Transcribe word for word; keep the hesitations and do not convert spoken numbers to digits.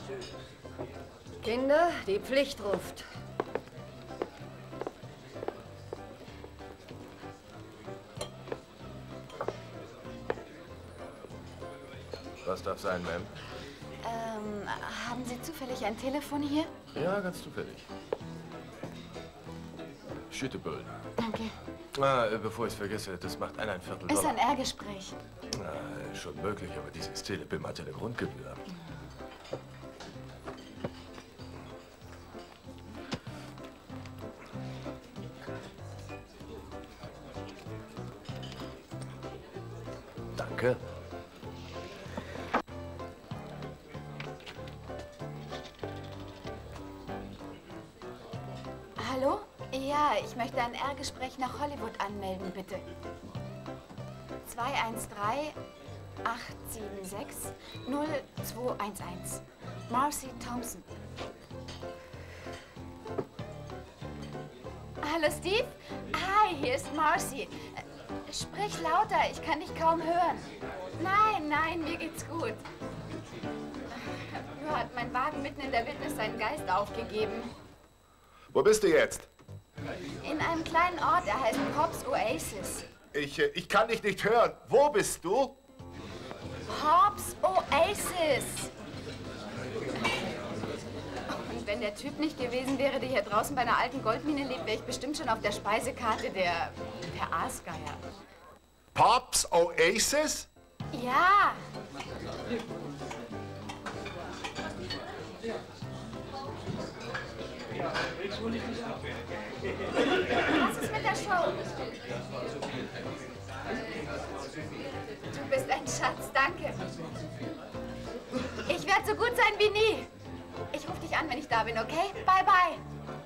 Kinder, die Pflicht ruft. Was darf sein, Ma'am? Ähm, haben Sie zufällig ein Telefon hier? Ja, ganz zufällig. Schütteböll. Danke. Ah, bevor ich es vergesse, das macht eineinviertel Viertel Ist Dollar. ein R-Gespräch. Ah, schon möglich, aber dieses Telebimm hat ja eine Grundgebühr. Danke. Hallo? Ja, ich möchte ein R-Gespräch nach Hollywood anmelden, bitte. zwei eins drei, acht sieben sechs, null zwei eins eins. Marcy Thompson. Hallo, Steve? Hi, hier ist Marcy. Sprich lauter, ich kann dich kaum hören. Nein, nein, mir geht's gut. Nur hat mein Wagen mitten in der Wildnis seinen Geist aufgegeben. Wo bist du jetzt? In einem kleinen Ort, er heißt Pops Oasis. Ich, äh, ich kann dich nicht hören. Wo bist du? Pops Oasis! Und wenn der Typ nicht gewesen wäre, der hier draußen bei einer alten Goldmine lebt, wäre ich bestimmt schon auf der Speisekarte der, der Aasgeier. Pops Oasis? Ja! Was ist mit der Show? Du bist ein Schatz, danke. Ich werde so gut sein wie nie. Ich rufe dich an, wenn ich da bin, okay? Bye, bye.